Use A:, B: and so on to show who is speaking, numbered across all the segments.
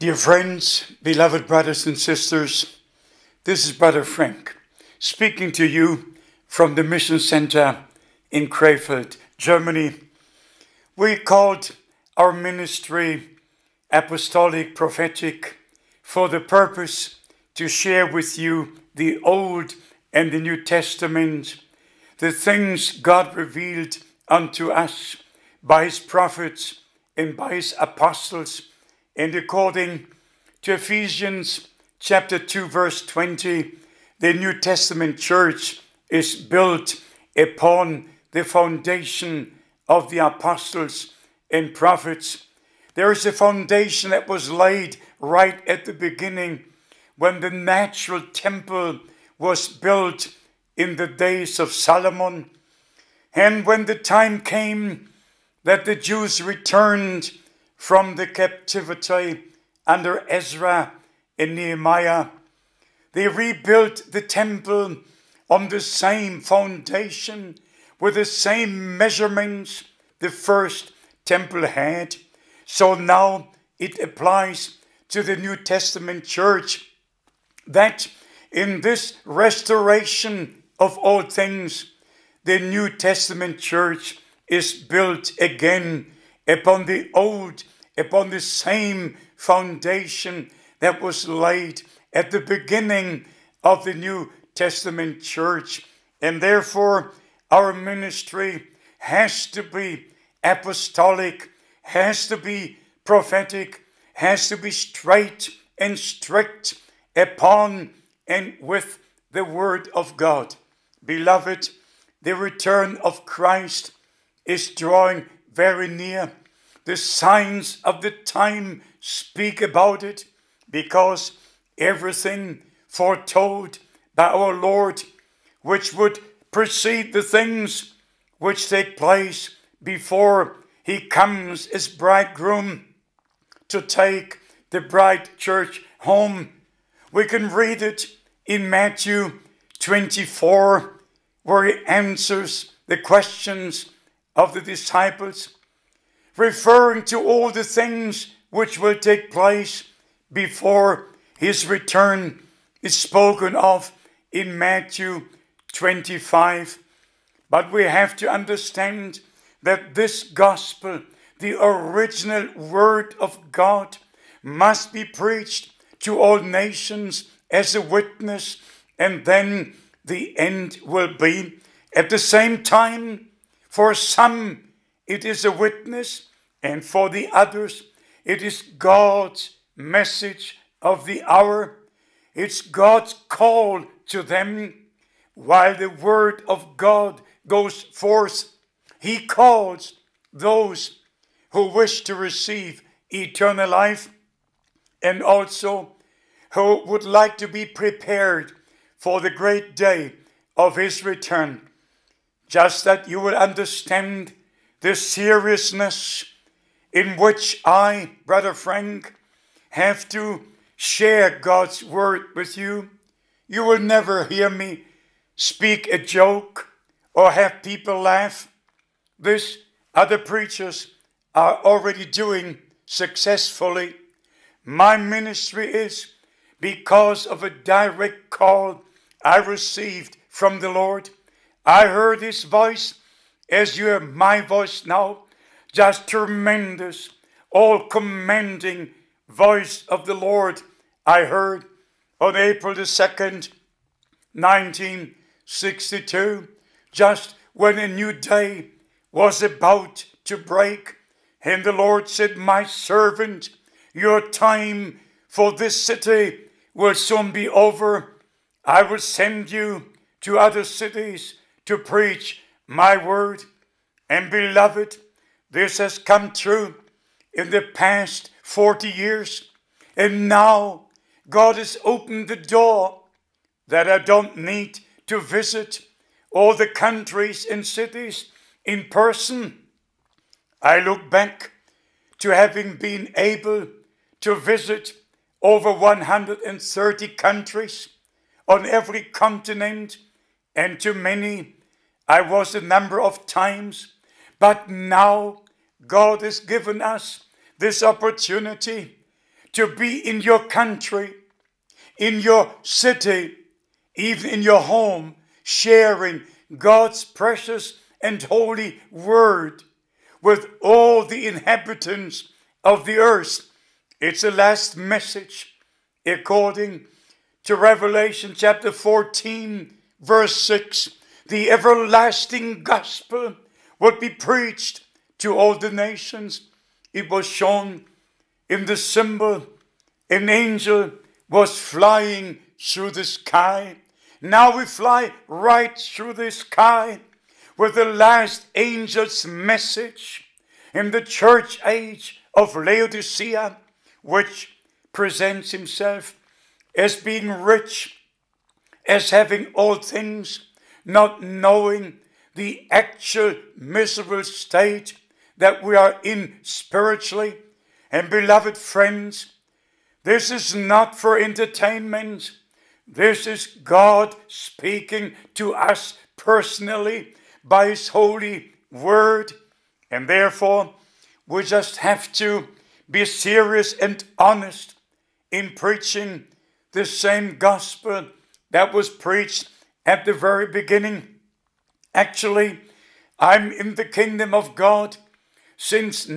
A: Dear friends, beloved brothers and sisters, this is Brother Frank speaking to you from the Mission Center in Krefeld, Germany. We called our ministry Apostolic, Prophetic for the purpose to share with you the Old and the New Testament, the things God revealed unto us by His prophets and by His apostles. And according to Ephesians chapter 2, verse 20, the New Testament church is built upon the foundation of the apostles and prophets. There is a foundation that was laid right at the beginning when the natural temple was built in the days of Solomon. And when the time came that the Jews returned from the captivity under Ezra and Nehemiah, they rebuilt the temple on the same foundation with the same measurements the first temple had. So now it applies to the New Testament church that in this restoration of all things, the New Testament church is built again upon the old, upon the same foundation that was laid at the beginning of the New Testament church. And therefore, our ministry has to be apostolic, has to be prophetic, has to be straight and strict upon and with the Word of God. Beloved, the return of Christ is drawing very near. The signs of the time speak about it, because everything foretold by our Lord, which would precede the things which take place before He comes as bridegroom to take the bride church home. We can read it in Matthew 24, where He answers the questions of the disciples, referring to all the things which will take place before His return is spoken of in Matthew 25. But we have to understand that this gospel, the original Word of God, must be preached to all nations as a witness, and then the end will be. At the same time, for some it is a witness, and for the others it is God's message of the hour. It's God's call to them. While the Word of God goes forth, He calls those who wish to receive eternal life, and also who would like to be prepared for the great day of His return. Just that you will understand the seriousness in which I, Brother Frank, have to share God's Word with you. You will never hear me speak a joke or have people laugh. This other preachers are already doing successfully. My ministry is because of a direct call I received from the Lord. I heard His voice as you hear my voice now, just tremendous, all-commanding voice of the Lord I heard on April the 2nd, 1962, just when a new day was about to break. And the Lord said, "My servant, your time for this city will soon be over. I will send you to other cities to preach my word." And beloved, this has come true in the past 40 years. And now God has opened the door that I don't need to visit all the countries and cities in person. I look back to having been able to visit over 130 countries on every continent, and to many I was a number of times. But now God has given us this opportunity to be in your country, in your city, even in your home, sharing God's precious and holy word with all the inhabitants of the earth. It's the last message according to Revelation chapter 14, verse 6. The everlasting gospel would be preached to all the nations. It was shown in the symbol. An angel was flying through the sky. Now we fly right through the sky with the last angel's message in the church age of Laodicea, which presents himself as being rich, as having all things, not knowing the actual miserable state that we are in spiritually. And beloved friends, this is not for entertainment. This is God speaking to us personally by his holy word. And therefore, we just have to be serious and honest in preaching the same gospel that was preached at the very beginning. Actually, I'm in the kingdom of God since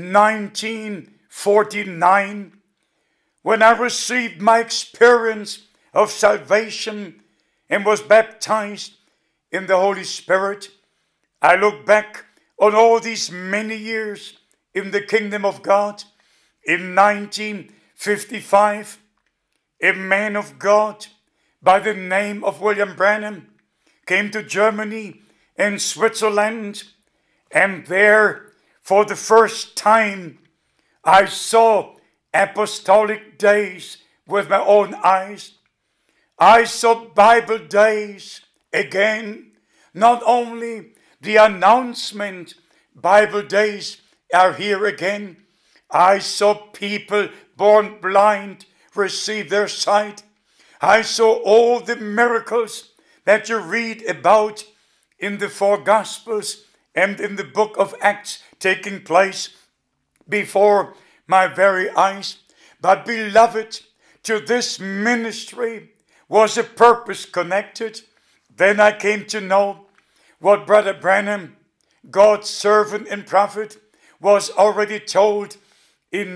A: 1949, when I received my experience of salvation and was baptized in the Holy Spirit. I look back on all these many years in the kingdom of God. In 1955, a man of God by the name of William Branham came to Germany and Switzerland, and there for the first time I saw apostolic days with my own eyes. I saw Bible days again. Not only the announcement, Bible days are here again. I saw people born blind receive their sight. I saw all the miracles that you read about in the four Gospels and in the book of Acts taking place before my very eyes. But beloved, to this ministry was a purpose connected. Then I came to know what Brother Branham, God's servant and prophet, was already told in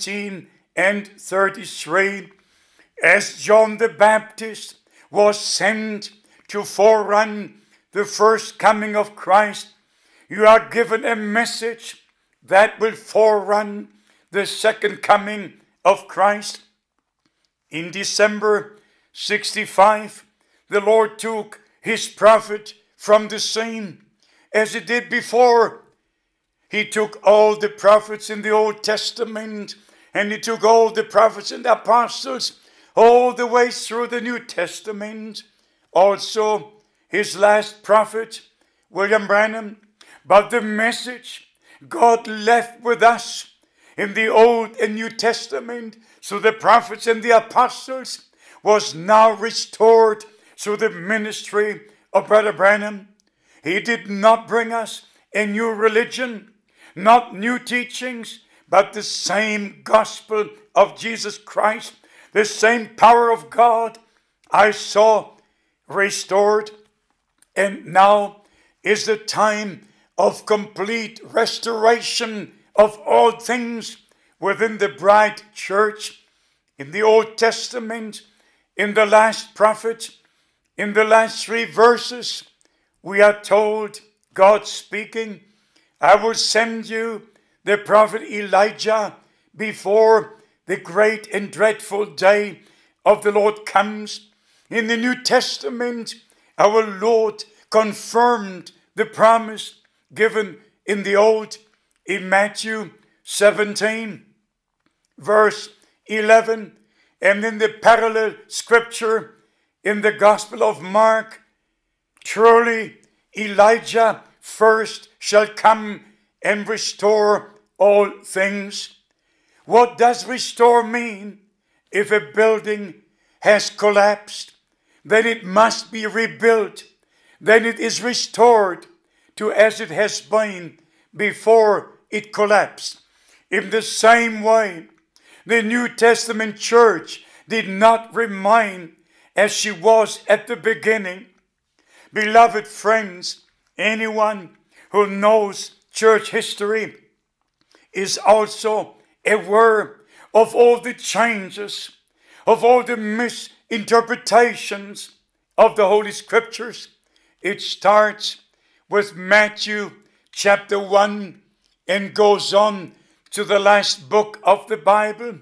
A: 1933, as John the Baptist was sent to forerun the first coming of Christ. You are given a message that will forerun the second coming of Christ. In December 65, the Lord took his prophet from the scene, as he did before. He took all the prophets in the Old Testament, and he took all the prophets and the apostles all the way through the New Testament. Also, his last prophet, William Branham. But the message God left with us in the Old and New Testament through the prophets and the apostles was now restored through the ministry of Brother Branham. He did not bring us a new religion, not new teachings, but the same gospel of Jesus Christ, the same power of God I saw restored. And now is the time of complete restoration of all things within the bride church. In the Old Testament, in the last prophet, in the last 3 verses, we are told, God speaking, I will send you the prophet Elijah before the great and dreadful day of the Lord comes. In the New Testament, our Lord confirmed the promise given in the Old, in Matthew 17, verse 11, and in the parallel scripture in the Gospel of Mark. Truly, Elijah first shall come and restore all things. What does restore mean? If a building has collapsed, then it must be rebuilt. Then it is restored to as it has been before it collapsed. In the same way, The New Testament church did not remain as she was at the beginning. Beloved friends, anyone who knows church history is also aware of all the changes, of all the misinterpretations of the Holy Scriptures. It starts with Matthew chapter 1 and goes on to the last book of the Bible.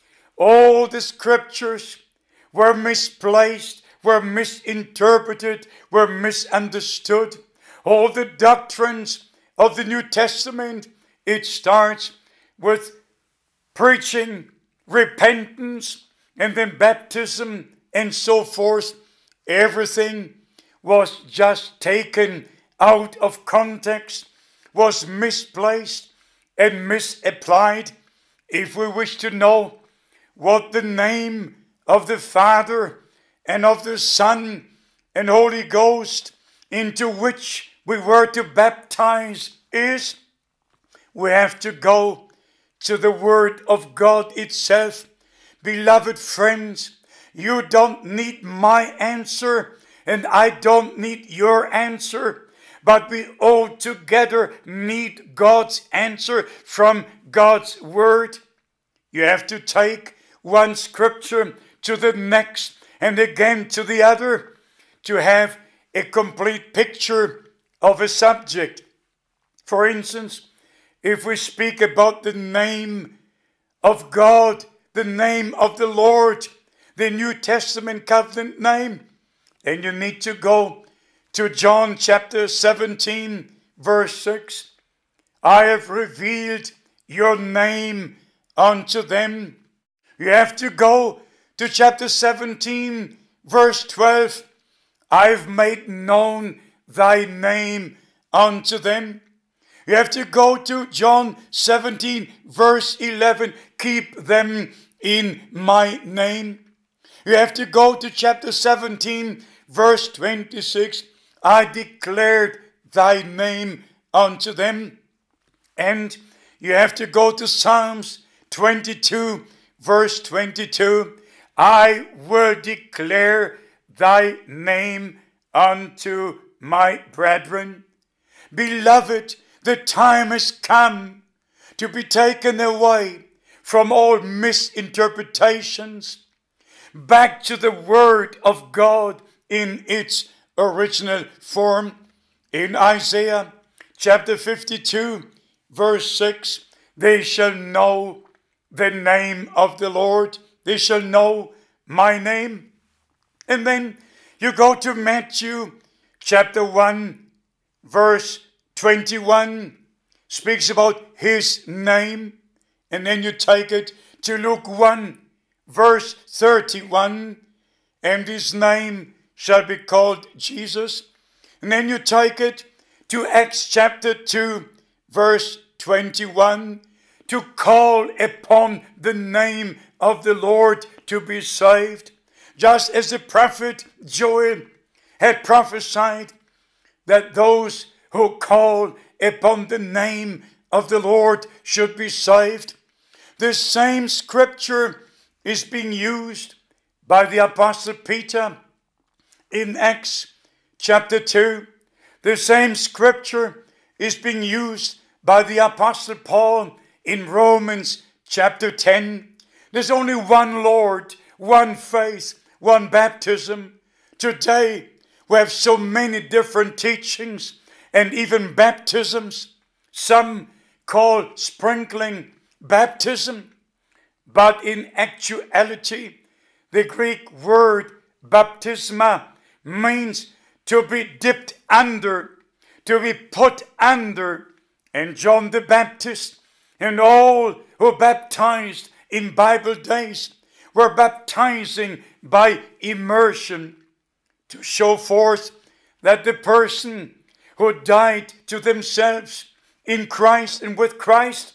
A: All the Scriptures were misplaced, were misinterpreted, were misunderstood. All the doctrines of the New Testament, it starts with preaching, repentance, and then baptism, and so forth. Everything was just taken out of context, was misplaced and misapplied. If we wish to know what the name of the Father and of the Son and Holy Ghost into which we were to baptize is, we have to go to the Word of God itself. Beloved friends, you don't need my answer and I don't need your answer, but we all together need God's answer from God's Word. You have to take one scripture to the next and again to the other to have a complete picture of a subject. For instance, if we speak about the name of God, the name of the Lord, the New Testament covenant name, then you need to go to John chapter 17, verse 6. I have revealed your name unto them. You have to go to chapter 17, verse 12. I've made known thy name unto them. You have to go to John 17, verse 11. Keep them in my name. You have to go to chapter 17, verse 26. I declared thy name unto them. And you have to go to Psalms 22, verse 22. I will declare thy name unto my brethren. Beloved, the time has come to be taken away from all misinterpretations, back to the Word of God in its original form. In Isaiah chapter 52, verse 6, they shall know the name of the Lord. They shall know my name. And then you go to Matthew chapter 1, verse 21, speaks about his name. And then you take it to Luke 1, verse 31, and his name shall be called Jesus. And then you take it to Acts chapter 2, verse 21, to call upon the name of the Lord to be saved. Just as the prophet Joel had prophesied that those who call upon the name of the Lord should be saved. The same scripture is being used by the Apostle Peter in Acts chapter 2. The same scripture is being used by the Apostle Paul in Romans chapter 10. There's only one Lord, one faith, one baptism. Today we have so many different teachings and even baptisms. Some call sprinkling baptism, but in actuality the Greek word baptisma means to be dipped under, to be put under. And John the Baptist and all who baptized in Bible days were baptizing by immersion to show forth that the person who died to themselves in Christ and with Christ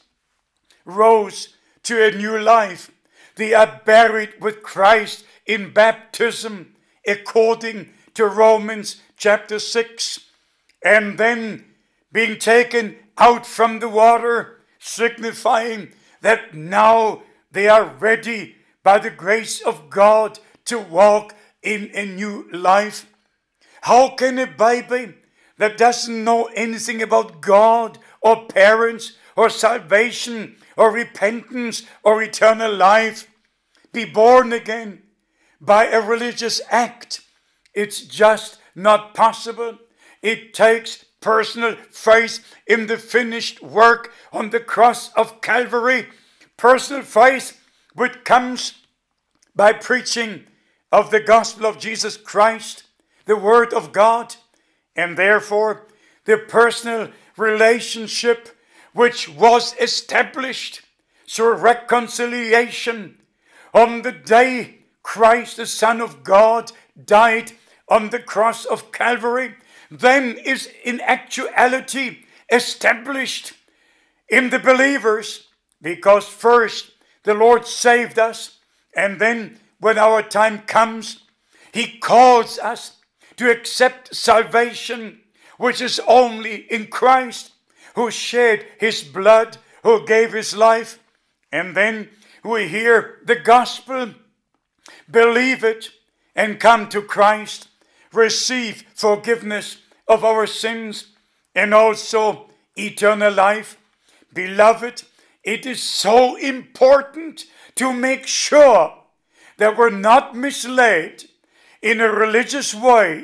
A: rose to a new life. They are buried with Christ in baptism according to Romans chapter 6, and then being taken out from the water, signifying that now they are ready by the grace of God to walk in a new life. How can a baby that doesn't know anything about God or parents or salvation or repentance or eternal life be born again by a religious act? It's just not possible. It takes personal faith in the finished work on the cross of Calvary. Personal faith which comes by preaching of the gospel of Jesus Christ, the Word of God, and therefore the personal relationship which was established through reconciliation on the day Christ, the Son of God, died on the cross of Calvary, then is in actuality established in the believers, because first the Lord saved us, and then when our time comes, He calls us to accept salvation, which is only in Christ, who shed His blood, who gave His life. And then we hear the gospel, believe it, and come to Christ, receive forgiveness of our sins, and also eternal life. Beloved, it is so important to make sure that we're not misled in a religious way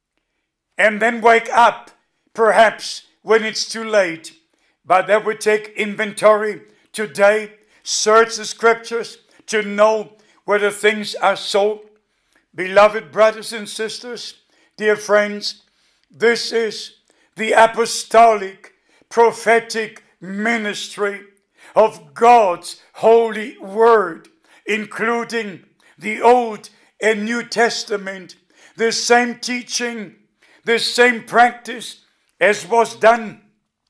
A: and then wake up perhaps when it's too late, but that we take inventory today, search the scriptures to know whether things are so. Beloved brothers and sisters, dear friends, this is the apostolic, prophetic ministry of God's holy word, including the Old and New Testament, the same teaching, the same practice as was done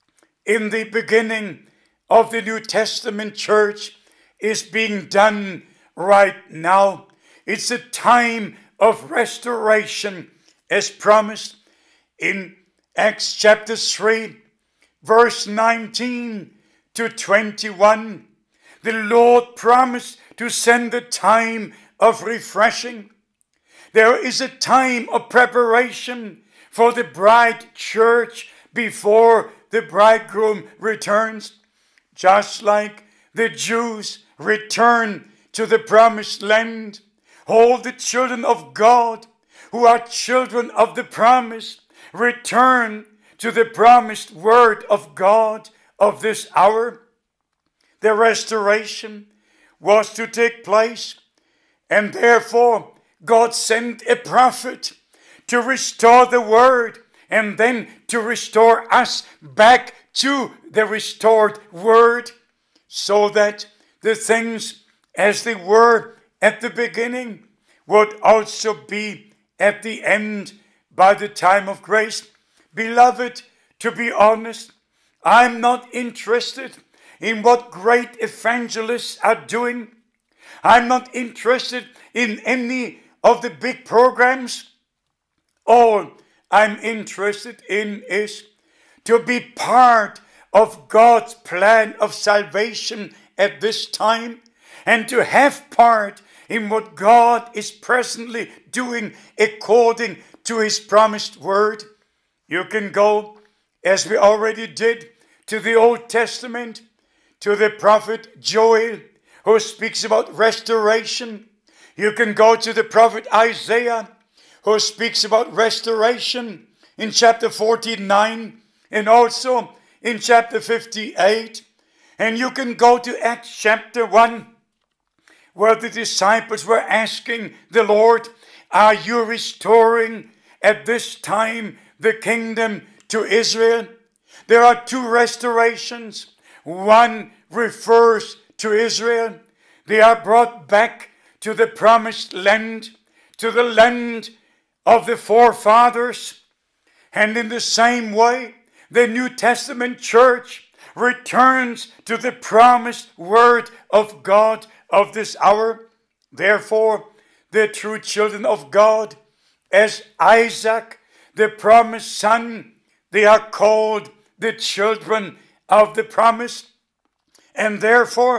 A: in the beginning of the New Testament church is being done right now. It's a time of restoration as promised in Acts chapter 3, verse 19 to 21. The Lord promised to send a time of refreshing. There is a time of preparation for the bride church before the bridegroom returns. Just like the Jews return to the promised land, all the children of God who are children of the promise return to the promised word of God of this hour. The restoration was to take place, and therefore God sent a prophet to restore the word and then to restore us back to the restored word, so that the things as they were at the beginning would also be at the end by the time of grace. Beloved, to be honest, I'm not interested in what great evangelists are doing. I'm not interested in any of the big programs. All I'm interested in is to be part of God's plan of salvation at this time, and to have part in what God is presently doing according to His promised word. You can go, as we already did, to the Old Testament, to the prophet Joel, who speaks about restoration. You can go to the prophet Isaiah, who speaks about restoration in chapter 49 and also in chapter 58. And you can go to Acts chapter 1, where the disciples were asking the Lord, are you restoring at this time the kingdom to Israel? There are two restorations. One refers to Israel. They are brought back to the promised land, to the land of the forefathers. And in the same way, the New Testament church returns to the promised word of God of this hour. Therefore, the true children of God, as Isaac, the promised son, they are called the children of the promise. And therefore,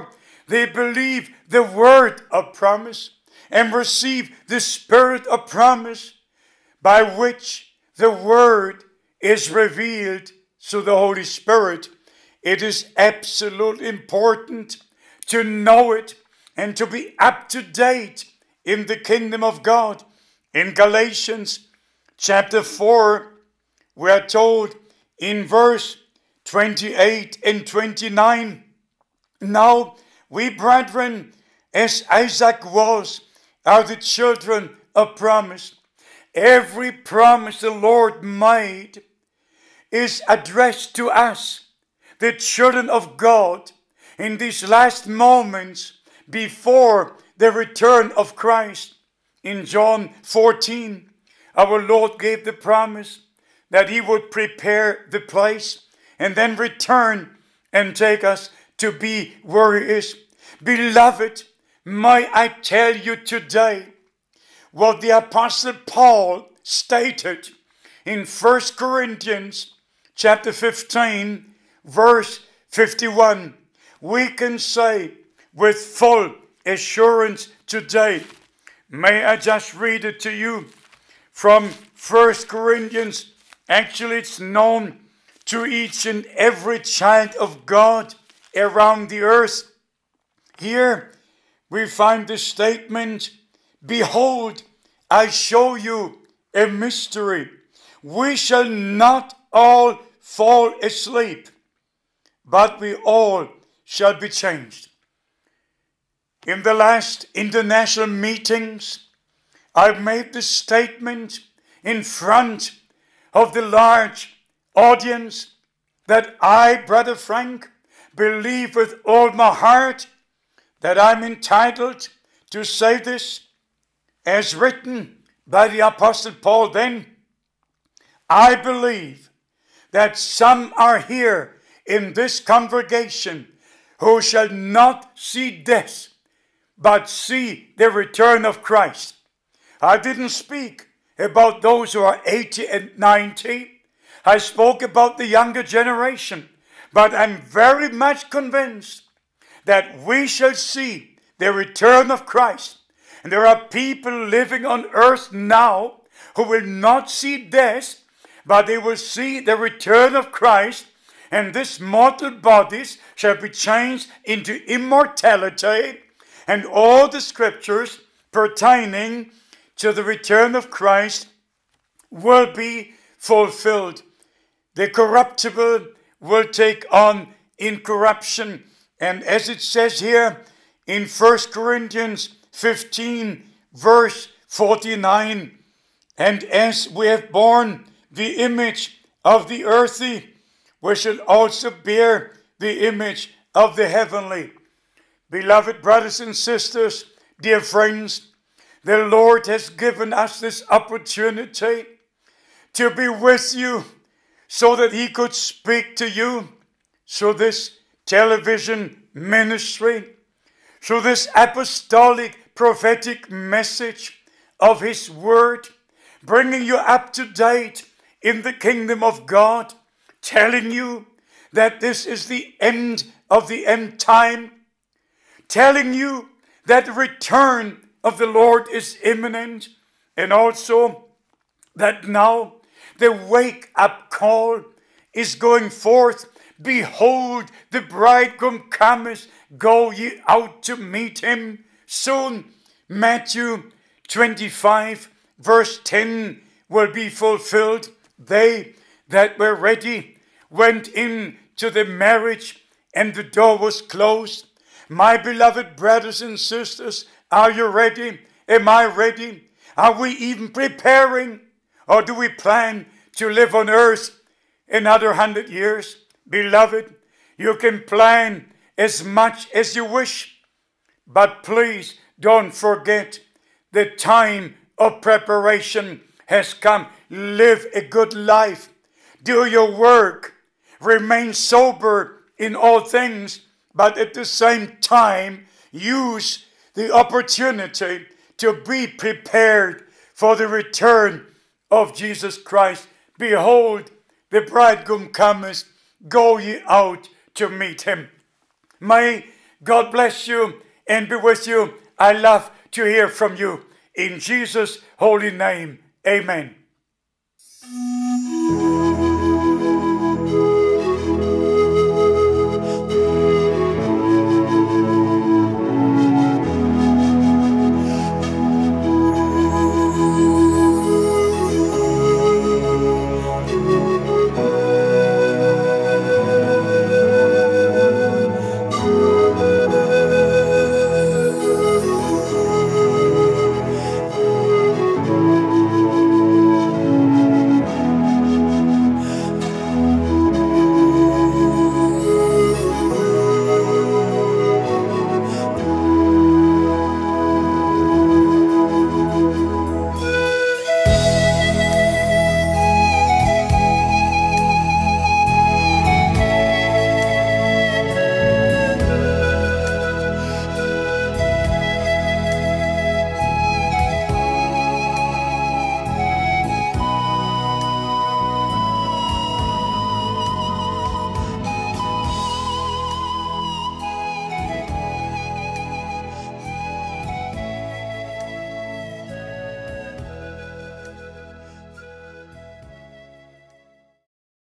A: they believe the word of promise and receive the spirit of promise by which the word is revealed through the Holy Spirit. It is absolutely important to know it and to be up to date in the kingdom of God. In Galatians chapter 4, we are told in verse 28 and 29, now we brethren, as Isaac was, are the children of promise. Every promise the Lord made is addressed to us, the children of God, in these last moments before the return of Christ. In John 14, our Lord gave the promise that he would prepare the place and then return and take us to be where he is. Beloved, may I tell you today what the Apostle Paul stated in 1 Corinthians chapter 15, verse 51. We can say with full assurance today. May I just read it to you from 1 Corinthians. Actually, it's known to each and every child of God around the earth. Here we find the statement, behold, I show you a mystery. We shall not all fall asleep, but we all shall be changed. In the last international meetings, I've made the statement in front of the large audience that I, Brother Frank, believe with all my heart that I'm entitled to say this, as written by the Apostle Paul then. I believe that some are here in this congregation who shall not see death, but see the return of Christ. I didn't speak about those who are 80 and 90. I spoke about the younger generation. But I'm very much convinced that we shall see the return of Christ. And there are people living on earth now who will not see death, but they will see the return of Christ. And these mortal bodies shall be changed into immortality. And all the scriptures pertaining to the return of Christ will be fulfilled. The corruptible will take on incorruption. And as it says here in 1 Corinthians 15, verse 49, and as we have borne the image of the earthly, we shall also bear the image of the heavenly. Beloved brothers and sisters, dear friends, the Lord has given us this opportunity to be with you so that he could speak to you through this television ministry, through this apostolic prophetic message of his word, bringing you up to date in the kingdom of God, telling you that this is the end of the end time, telling you that the return of the Lord is imminent, and also that now the wake-up call is going forth. Behold, the bridegroom cometh, go ye out to meet him. Soon, Matthew 25, verse 10 will be fulfilled. They that were ready went in to the marriage, and the door was closed. My beloved brothers and sisters, are you ready? Am I ready? Are we even preparing? Or do we plan to live on earth another 100 years? Beloved, you can plan as much as you wish, but please don't forget the time of preparation has come. Live a good life. Do your work. Remain sober in all things, but at the same time, use the opportunity to be prepared for the return of Jesus Christ. Behold, the bridegroom cometh, go ye out to meet him. May God bless you and be with you. I love to hear from you. In Jesus' holy name, amen.